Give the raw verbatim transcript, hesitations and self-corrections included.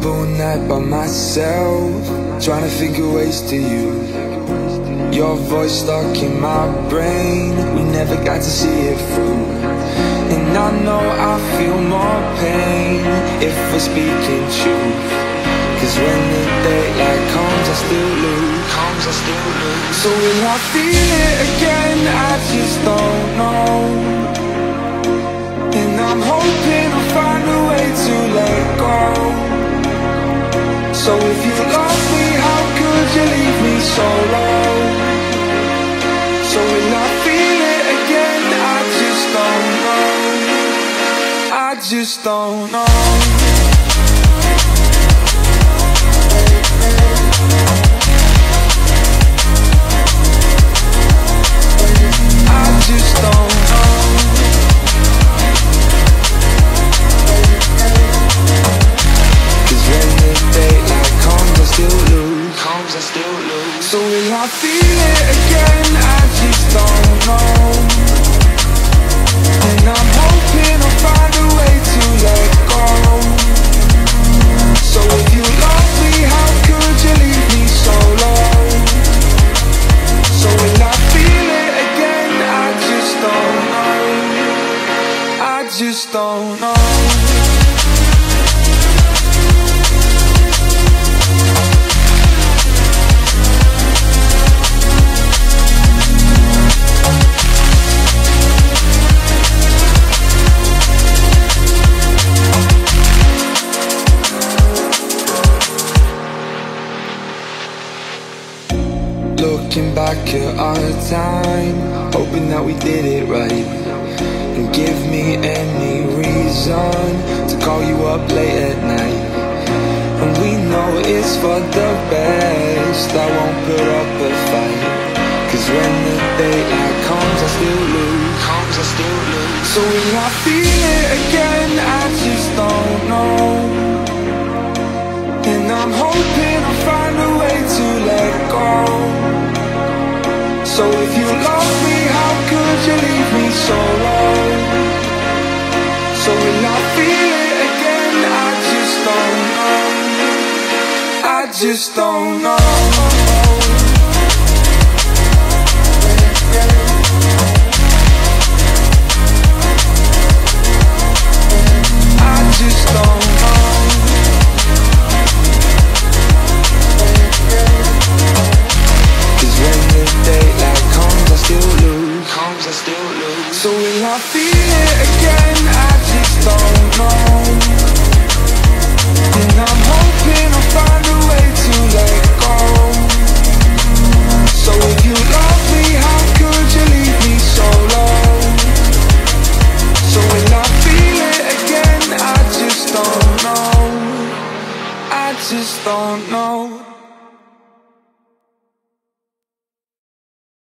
up all night by myself, trying to figure ways to you. Your voice stuck in my brain, we never got to see it through. And I know I feel more pain if we're speaking truth. Cause when the daylight comes I still lose, comes I still lose. So will I feel it again? I just don't know. And I'm hoping I'll find a way to let go. So if you love me, how could you leave me so low? So will I feel it again? I just don't know. I just don't know. I just don't know. Cause when the daylight comes I still lose, comes I still lose. So will I feel it again? I just don't know. And I'm hoping I'll find a way to let go. So if you love me, how could you leave me so low? So will I feel it again? I just don't know. I just don't know. Looking back at our time, hoping that we did it right. And give me any reason to call you up late at night. And we know it's for the best, I won't put up a fight. Cause when the daylight comes I still lose, comes I still lose. So will I feel it again? I just don't know. And I'm hoping I'll find a way to let go. So if you love me, how could you leave me so low? So will I feel it again? I just don't know. I just don't know. I just don't know. Cause when the daylight comes I still lose, comes I still lose. So will I feel it again? I just don't know. And I'm hoping I'll find a way to let go. So if you love me, how could you leave me so low? So will I feel it again? I just don't know. I just don't know.